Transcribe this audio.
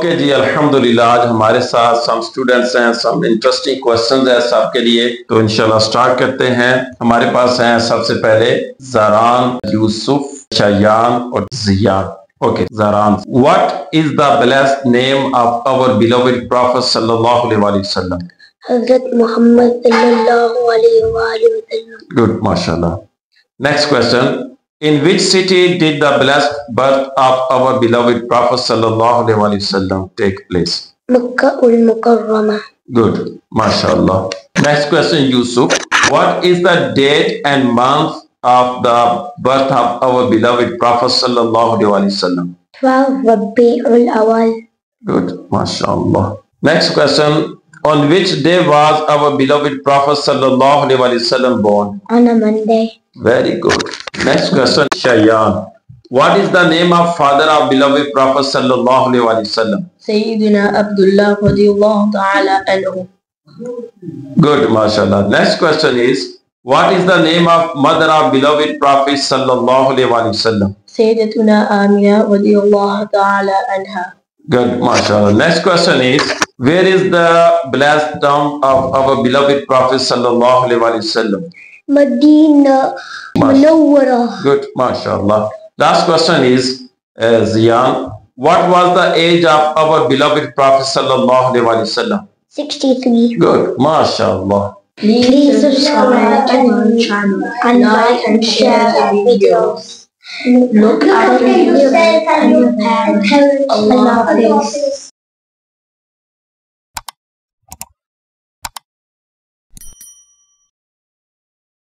Okay जी, अल्हम्दुलिल्लाह। आज हमारे साथ सम स्टूडेंट्स हैं, सम इंटरेस्टिंग क्वेश्चंस हैं सबके लिए, तो इंशाल्लाह स्टार्ट करते हैं। हमारे पास हैं सबसे पहले ज़रान, यूसुफ, शयान और Ziyan. Okay, Zaran, what is the blessed name of our beloved prophet सल्लल्लाहु अलैहि वसल्लम? हज़रत मोहम्मद सल्लल्लाहु अलैहि वसल्लम। गुड, माशाल्लाह। Next question, in which city did the blessed birth of our beloved Prophet sallallahu alaihi wasallam take place? Makkah al-Mukarramah. Good, mashallah. Next question, Yusuf. What is the date and month of the birth of our beloved Prophet sallallahu alaihi wasallam? 12 Rabi'ul Awal. Good, mashallah. Next question. On which day was our beloved Prophet sallallahu alaihi wasallam born? On a Monday. Very good. Next question, Shayan. What is the name of father of beloved Prophet sallallahu alaihi wasallam? Sayyidina Abdullah radiyallahu ta'ala anhu. Good, mashallah. Next question is, what is the name of mother of beloved Prophet sallallahu alaihi wasallam? Sayyidatuna Amina radiyallahu ta'ala anha. Good, mashallah. Next question is, where is the blessed tomb of our beloved Prophet sallallahu alaihi wasallam? Medina Munawwara. Good, mashallah. Last question is, Ziyan, what was the age of our beloved Prophet sallallahu alaihi wasallam? 63. Good, mashallah. Please subscribe to our channel and like and share the videos. Look after yourself and your parents. Allah Hafiz.